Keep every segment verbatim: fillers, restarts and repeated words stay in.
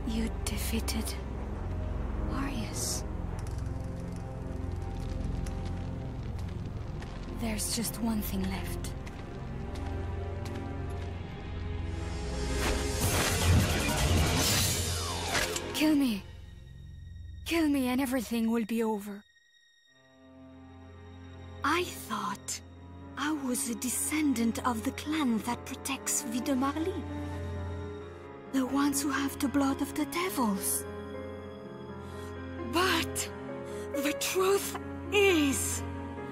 You defeated Arius. There's just one thing left. Kill me. Kill me and everything will be over. I thought I was a descendant of the clan that protects Vie de Marly. The ones who have the blood of the devils. But the truth is,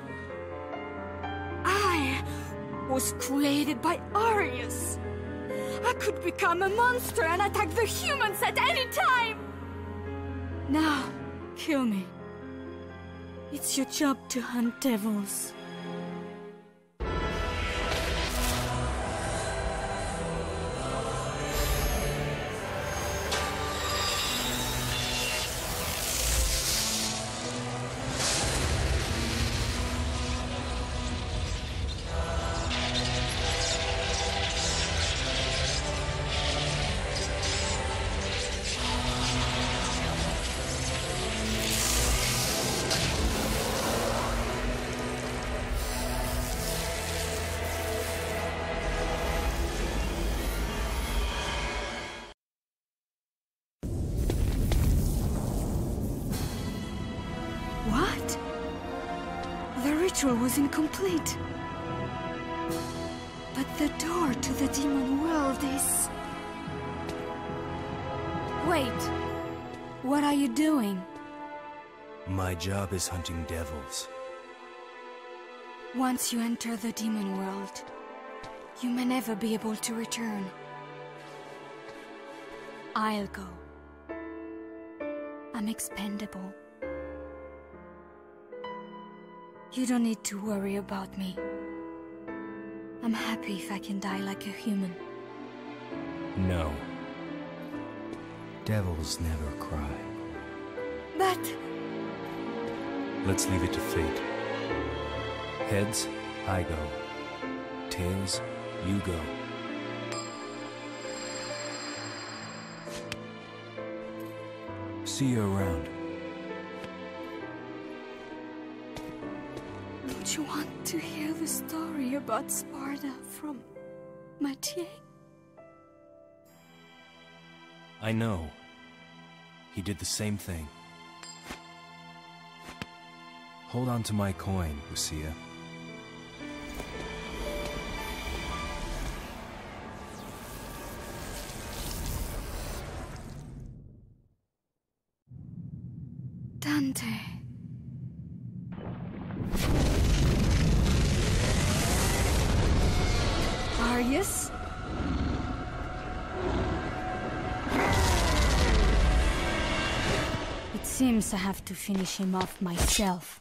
I was created by Arius. I could become a monster and attack the humans at any time! Now, kill me. It's your job to hunt devils. What? The ritual was incomplete. But the door to the demon world is... Wait. What are you doing? My job is hunting devils. Once you enter the demon world, you may never be able to return. I'll go. I'm expendable. You don't need to worry about me. I'm happy if I can die like a human. No. Devils never cry. But... Let's leave it to fate. Heads, I go. Tails, you go. See you around. Don't you want to hear the story about Sparda from Mathieu? I know. He did the same thing. Hold on to my coin, Lucia. Dante. Arius? It seems I have to finish him off myself.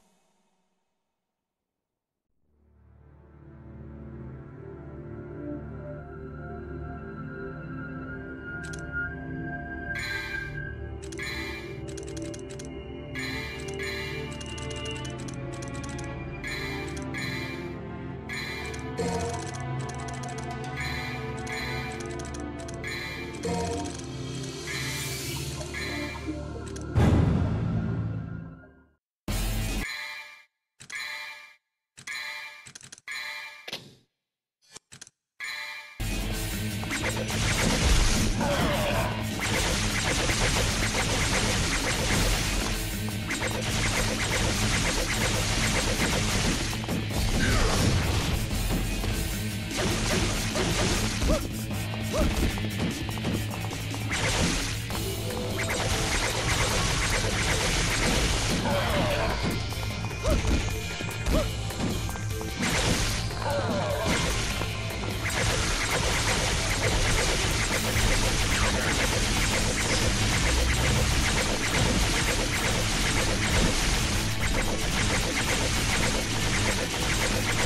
You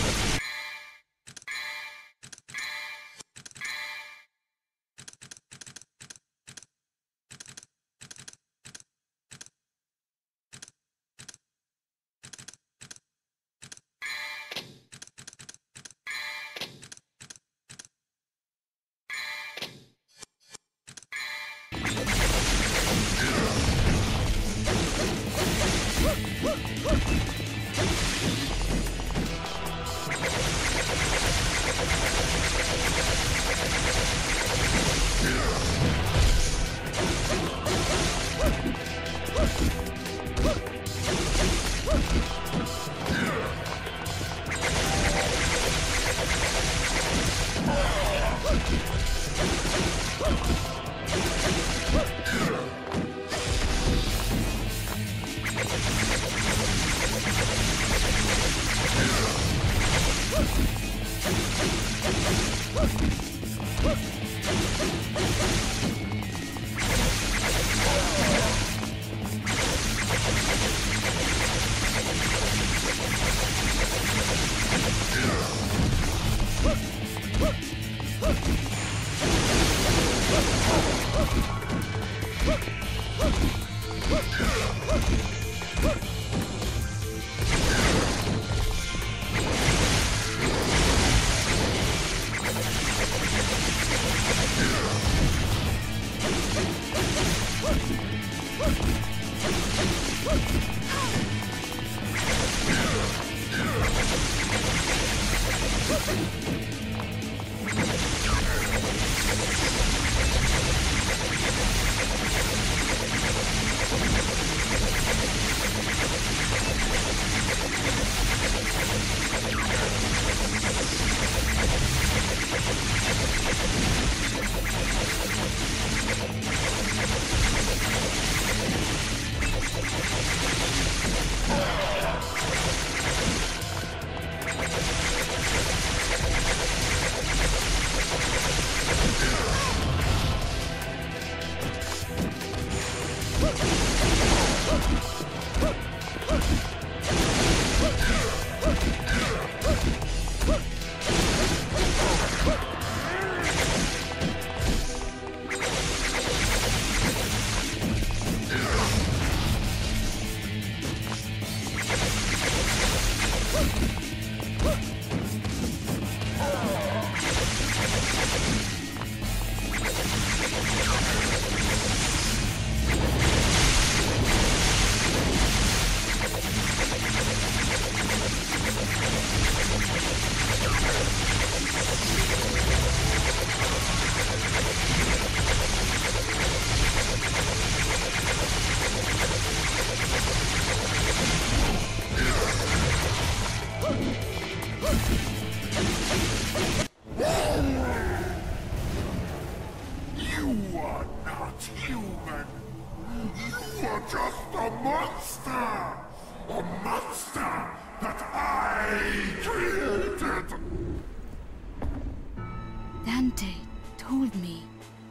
Dante told me.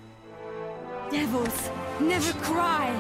Devils never cry!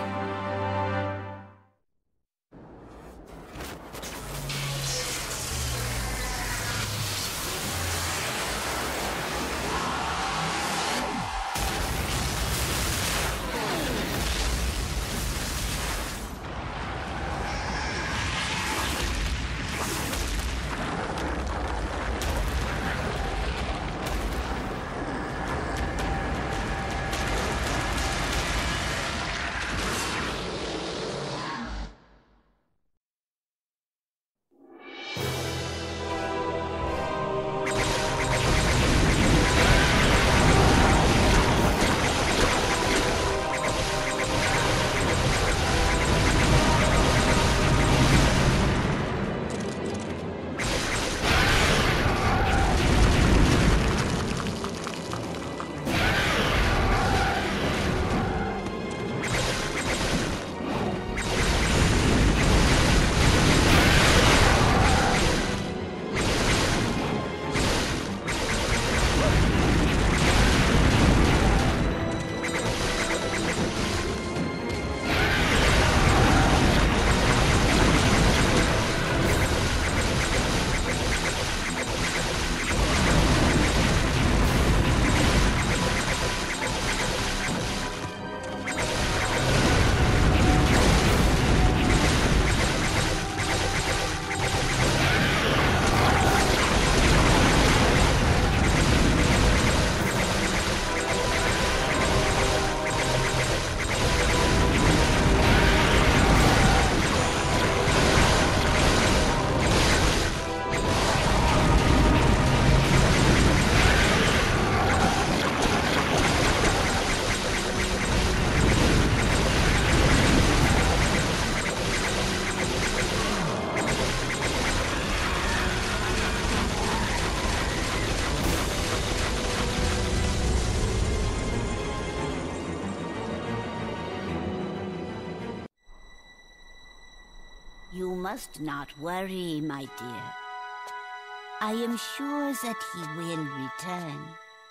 You must not worry, my dear. I am sure that he will return.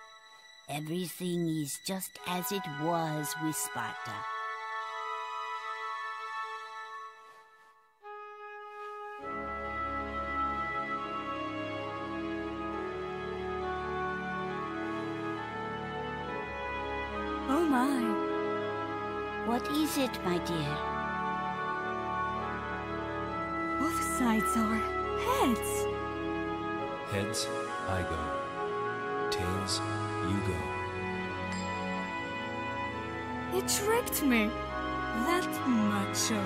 Everything is just as it was with Sparta. Oh my. What is it, my dear? Both sides are heads. Heads, I go. Tails, you go. It tricked me. That macho.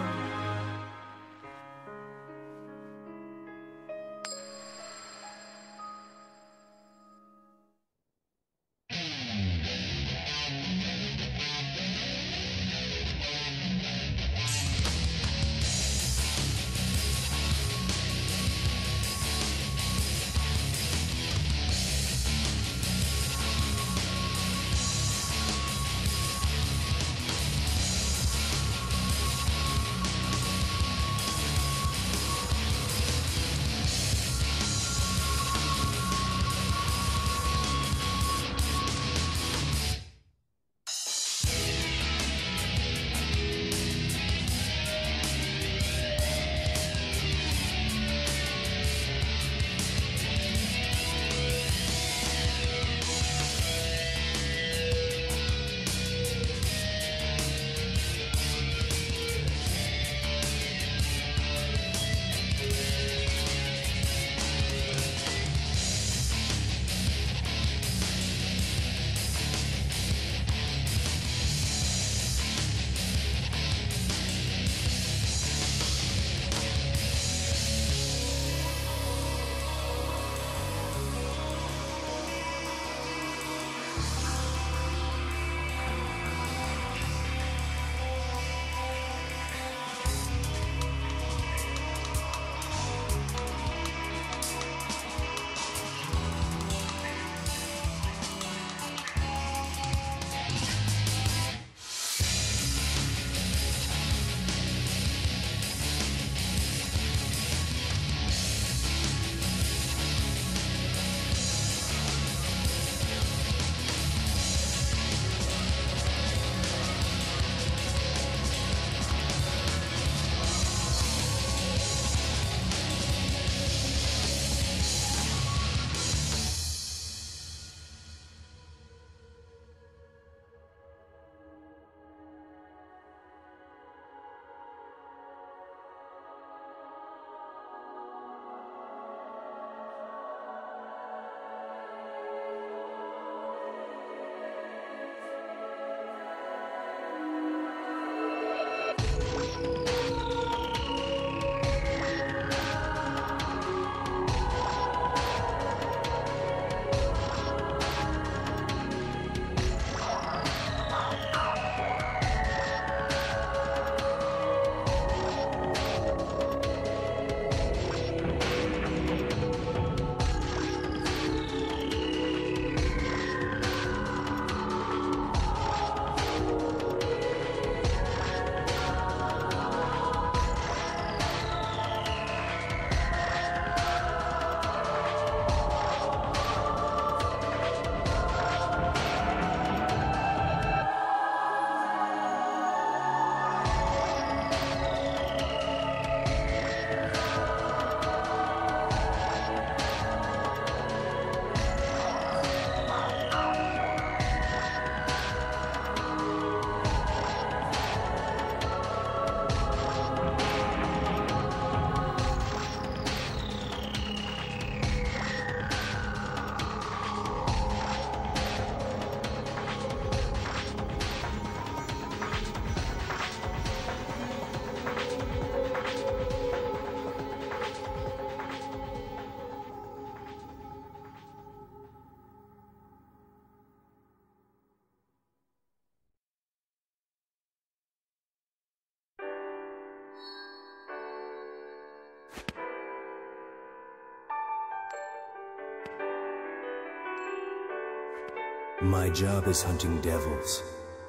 My job is hunting devils.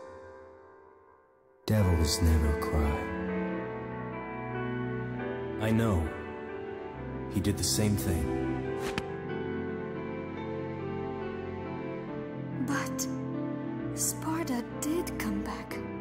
Devils never cry. I know. He did the same thing. But Sparda did come back.